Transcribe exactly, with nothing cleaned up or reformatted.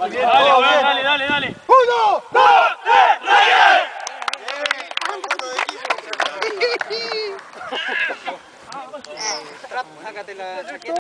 Dale, dale, dale, dale. ¡Uno, dos, tres, ¡Reyes! Sácate la chaqueta.